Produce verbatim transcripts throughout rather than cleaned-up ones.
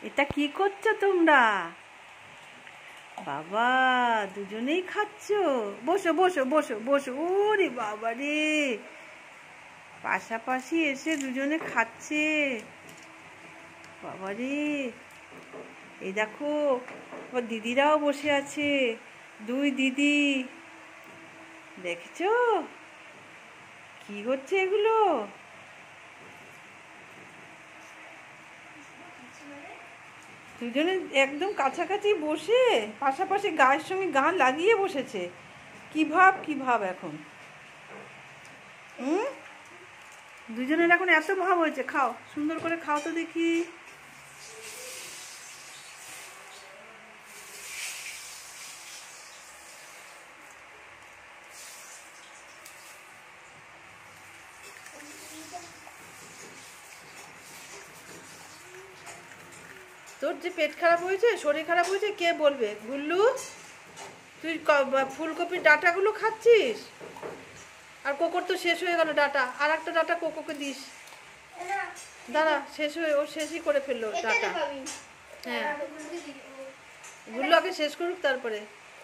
এটা কি করছো তোমরা? বাবা দুজনেই খাচ্ছ? বসো বসো বসো বসো। ওরে বাবা রে, পাশাপাশি এসে দুজনে খাচ্ছে। বাবা রে, এই দেখো আবার দিদিরাও বসে আছে, দুই দিদি। দেখছো কি হচ্ছে এগুলো? দুজনে একদম কাছাকাছি বসে পাশাপাশি গায়ের সঙ্গে গা লাগিয়ে বসেছে। কি ভাব কি ভাব এখন? হুম, দুজনের এখন এত ভাব হয়েছে। খাও, সুন্দর করে খাও তো দেখি। তোর যে পেট খারাপ হয়েছে, শরীর খারাপ হয়েছে, কে বলবে? গুল্লু, তুই ফুলকপির ডাঁটাগুলো খাচ্ছিস, আর কোকোর তো শেষ হয়ে গেল ডাঁটা। আর একটা ডাঁটা কোকোকে দিস। দাঁড়া, শেষ হয়ে ও শেষই করে ফেললো ডাঁটা। হ্যাঁ, গুল্লু আগে শেষ করুক, তারপরে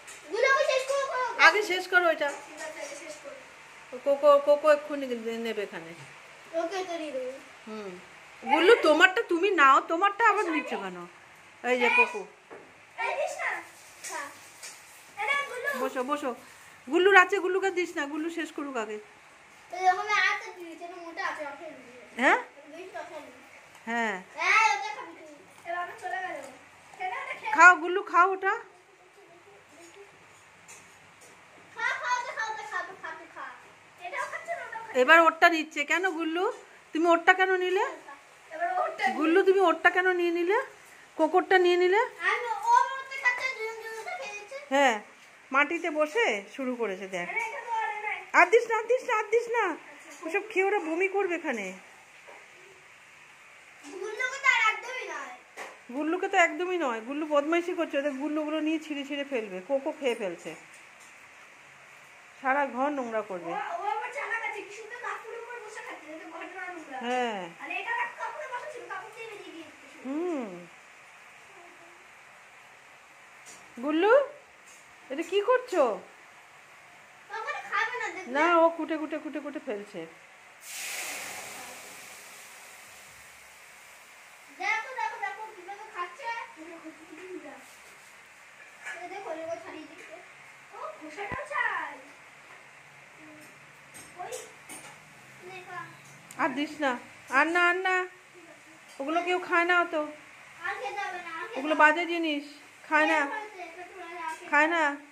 আগে শেষ করো ওইটা। কোকো কোকো এক্ষুনি নেবে এখানে। হুম, গুল্লু তোমারটা তুমি নাও, তোমারটা আবার নিচ্ছ কেন? এই যে কোকো, বসো বসো। গুল্লুর আছে, গুল্লুকে দিস না, গুল্লু শেষ করুক আগে। হ্যাঁ হ্যাঁ, খাও গুল্লু, খাও ওটা। এবার ওরটা নিচ্ছে কেন গুল্লু? তুমি ওরটা কেন নিলে? গুল্লু তুমি ওরটা কেন নিয়ে নিলে? কোকরটা নিয়ে নিলে? হ্যাঁ, মাটিতে বসে শুরু করেছে। দেখ, আর দিস না, আর দিস না, আর দিস না। ওসব খেয়ে ওরা বমি করবে এখানে। গুল্লুকে তো একদমই নয়, গুল্লু বদমাইশি করছে। ওদের গুল্লুগুলো নিয়ে ছিঁড়ে ছিঁড়ে ফেলবে। কোকো খেয়ে ফেলছে, সারা ঘর নোংরা করবে। হ্যাঁ, হুম, গুল্লু এটা কি করছো? না, ও কুটে কুটে কুটে কুটে ফেলছে। আর দিস না, আর না, আর না। ওগুলো কেউ খায় না তো, ওগুলো বাজে জিনিস, খায় না, খায় না।